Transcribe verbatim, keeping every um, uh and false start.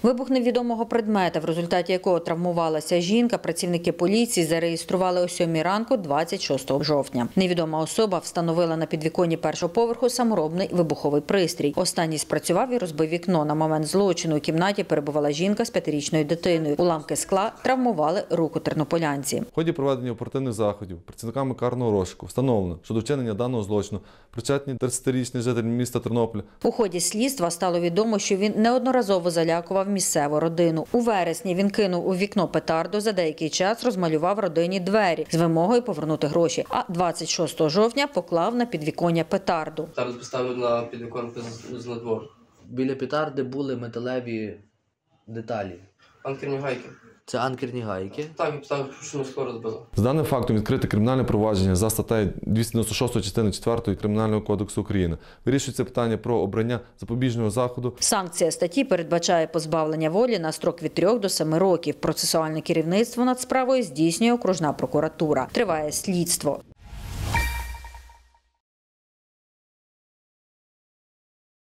Вибух невідомого предмета, в результаті якого травмувалася жінка, працівники поліції зареєстрували о сьомій ранку двадцять шостого жовтня. Невідома особа встановила на підвіконні першого поверху саморобний вибуховий пристрій. Останній спрацював і розбив вікно. На момент злочину у кімнаті перебувала жінка з п'ятирічною дитиною. Уламки скла травмували руку тернополянці. В ході проведення оперативних заходів працівниками карного розшуку встановлено, що до вчинення даного злочину причетні тридцятирічний житель міста Тернополя. У ході слідства стало відомо, що він неодноразово залякував місцеву родину. У вересні він кинув у вікно петарду, за деякий час розмалював родині двері з вимогою повернути гроші, а двадцять шостого жовтня поклав на підвіконня петарду. Петарду поставив на підвіконку з надвору. Біля петарди були металеві деталі. Анкерні гайки. Це анкерні гайки. Так, він поставив, що не скоро розбило. З даним фактом відкрите кримінальне провадження за статтею двісті дев'яносто шість частини четвертої Кримінального кодексу України. Вирішується питання про обрання запобіжного заходу. Санкція статті передбачає позбавлення волі на строк від трьох до семи років. Процесуальне керівництво над справою здійснює окружна прокуратура. Триває слідство.